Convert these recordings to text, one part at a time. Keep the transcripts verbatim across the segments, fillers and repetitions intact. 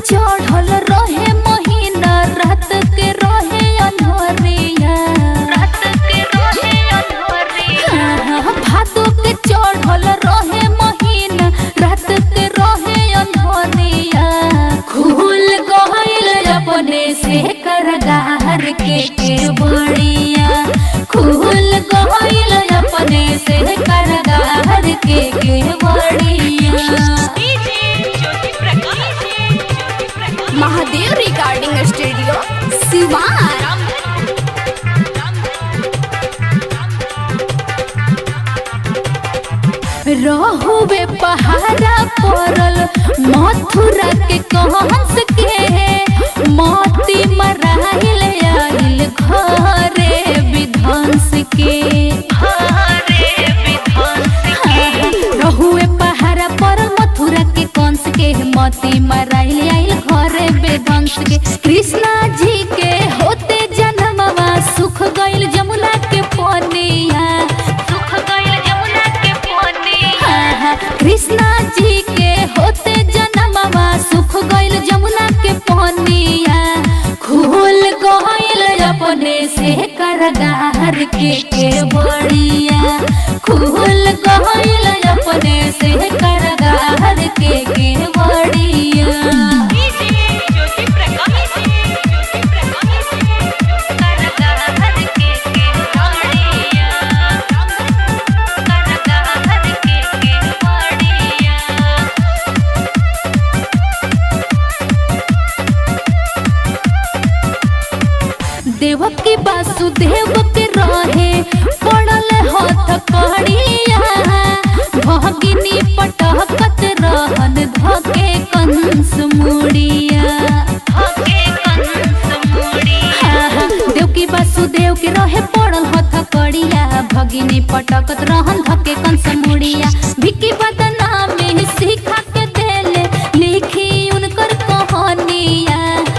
चढ़ल रहे महीना रात के रहे अनहरिया रात के रहे अनहरिया भादो के चढ़ल रहे महीना रात के रहे अनहरिया खुल गइल अपने से करगार के केवड़िया खुल गइल अपने से करगार के केवड़िया। Mahadev recording studio Siwan. रहुवे पहाड़ा पड़ल मथुरा के कंस के मोती मराइल आइल घरे विध्वंस के घरे विध्वंस के रहुवे पहाड़ा पड़ल मथुरा के कंस के मोती मराइल आइल घरे विध्वंस के। कृष्णा जी के होते जन्मवा सुख गइल जमुना के पनिया सुख गइल जमुना के पनिया कृष्णा जी के होते जन्मवा सुख गइल जमुना के पनिया खुल गइल अपने से करगार के केवड़िया खुल गइल अपने से करगार के केवड़िया। देवकी वासुदेव के रहे पड़ल हथ कड़िया भगिनी पटकत रहन धके कंस मुड़िया धके कंस मुड़िया देवकी वासुदेव के रहे पड़ल हथ कड़िया भगिनी पटकत रहन धके कंस मुड़िया। भिकी बदना में सिखा के देले लिखी उनकर कहानिया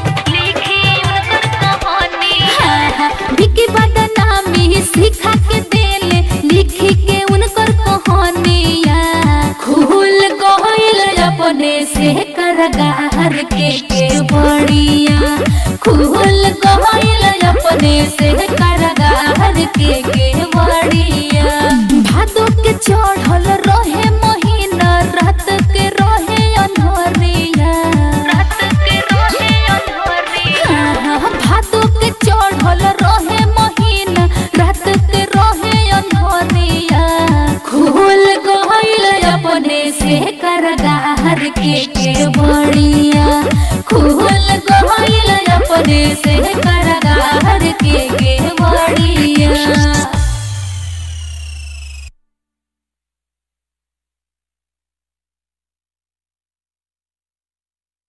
भिकी बदना में सिखा के देले लिखी के उनकर कहानिया खुल गइल अपने से करगार के केवड़िया खुल गइल अपने से करगार के केवड़िया। भादो के चढ़ल रहे महीना रात के रहे अनहरिया रात के रहे अनहरिया भादो के चढ़ल रहे महीना रात के रहे अनहरिया खुल गइल अपने से करगार के केवड़िया खुल गइल अपने से करगार के केवड़िया।